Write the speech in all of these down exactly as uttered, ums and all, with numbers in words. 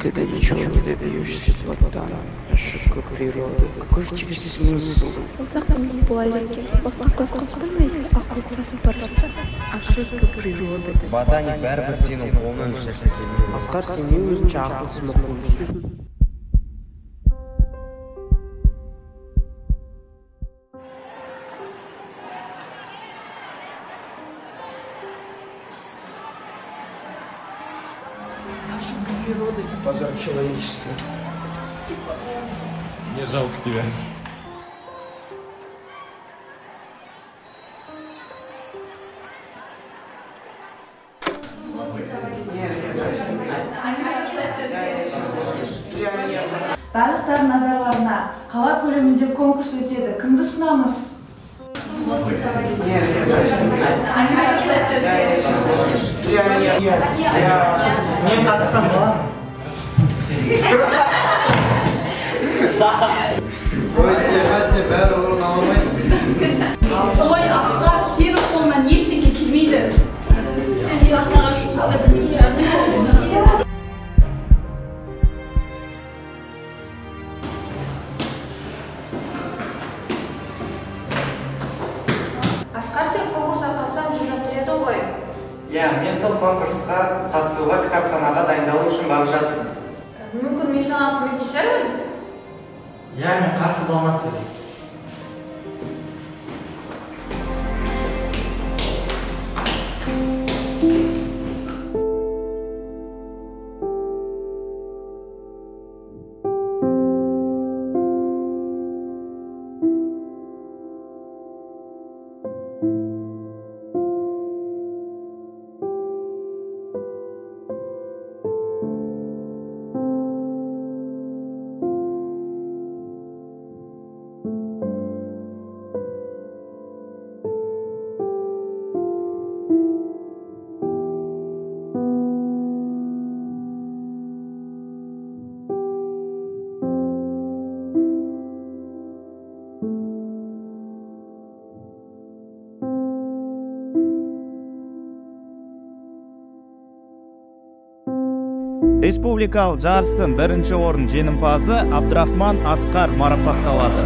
Когда ничего не добьешься поддан, ошибка природы. Какой в тебе смысл? Ошибка природы. Ботаник бәрібір сенің қолынан жасай келмейді. Асқар, сен не өзінше ақылсыз мақұлсың? Ошибка природы. Позор человечества. Мне жалко тебя. Барлықтар назарларына қала көлемінде конкурс өтеді. Кімді ұсынамыз? Мен қатысам боламын. Ой, сен бәрі орын аламайсың. Ой, Асқар, сенің қолынан ештеңе келмейді. Сен сахнаға шығуды білмей жатырсың. Асқар, сен конкурсқа қатысам жүріп жатыр едің ғой. Иә, мен сол конкурсқа қатысуға кітапханаға дайындалу үшін барып жатырмын. Мүмкін мен саған көмектесермін? Иә, мен қарсы болмасын. Республикалық жарыстың бірінші орын жеңімпазы Абдрахман Асқар марапатталады.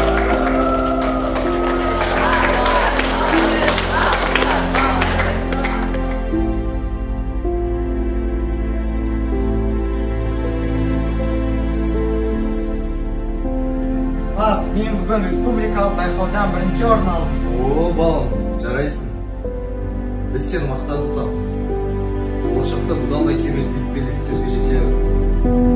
Пап, мен бүгін республикалық байқаудан бірінші орын алдым. О, балам, жарайсың. Біз сені мақтан тұтамыз. Болашақта бұдан да керемет биік белестерге жете бер.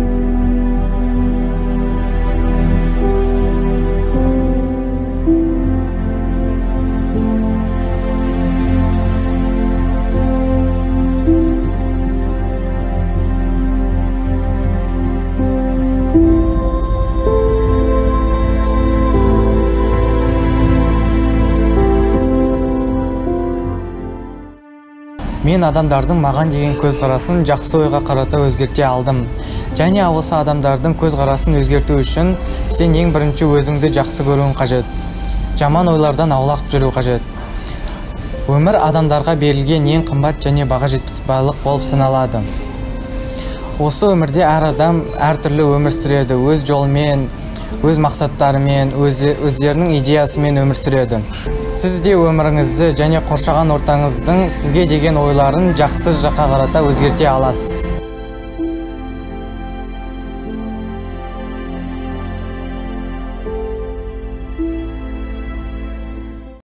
Мен адамдардың маған деген көзқарасын жақсы ойға қарата өзгерте алдым. Және осы адамдардың көзқарасын өзгерту үшін сен ең бірінші өзіңді жақсы көруің қажет. Жаман ойлардан аулақ жүру қажет. Өмір адамдарға берілген ең қымбат және баға жетпес байлық болып саналады. Осы өмірде әр адам әртүрлі өмір сүреді, өз жолымен, өз мақсаттарымен, өздерінің идеясымен өмір сүреді. Сіз де өміріңізді және қоршаған ортаңыздың сізге деген ойларын жақсы жаққа қарата өзгерте аласыз.